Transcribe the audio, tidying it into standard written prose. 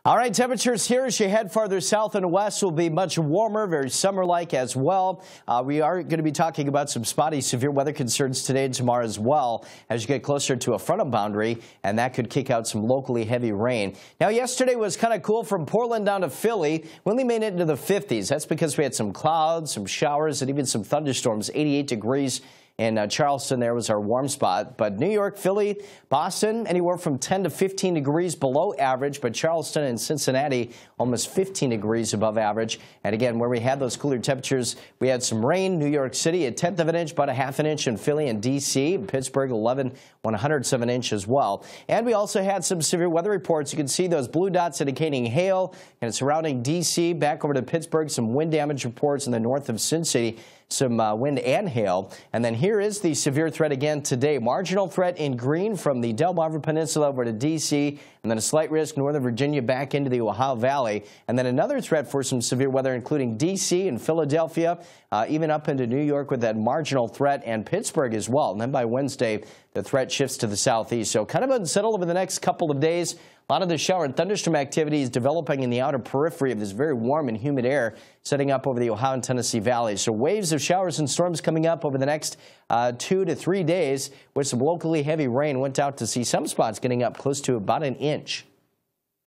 All right, temperatures here as you head farther south and west will be much warmer, very summer-like as well. We are going to be talking about some spotty severe weather concerns today and tomorrow as well as you get closer to a frontal boundary, and that could kick out some locally heavy rain. Now, yesterday was kind of cool from Portland down to Philly. We only made it into the 50s. That's because we had some clouds, some showers, and even some thunderstorms. 88 degrees. In Charleston, there was our warm spot. But New York, Philly, Boston, anywhere from 10 to 15 degrees below average. But Charleston and Cincinnati, almost 15 degrees above average. And again, where we had those cooler temperatures, we had some rain. New York City, a tenth of an inch, about a half an inch in Philly and D.C. Pittsburgh, 1/100th of an inch as well. And we also had some severe weather reports. You can see those blue dots indicating hail and surrounding D.C. Back over to Pittsburgh, some wind damage reports in the north of Sin City. Some wind and hail. And then here is the severe threat again today. Marginal threat in green from the Delmarva Peninsula over to D.C. and then a slight risk Northern Virginia back into the Ohio Valley. And then another threat for some severe weather including D.C. and Philadelphia, even up into New York with that marginal threat, and Pittsburgh as well. And then by Wednesday, the threat shifts to the southeast. So kind of unsettled over the next couple of days. A lot of the shower and thunderstorm activity is developing in the outer periphery of this very warm and humid air setting up over the Ohio and Tennessee valleys. So waves of showers and storms coming up over the next 2 to 3 days with some locally heavy rain. Went out to see some spots getting up close to about an inch.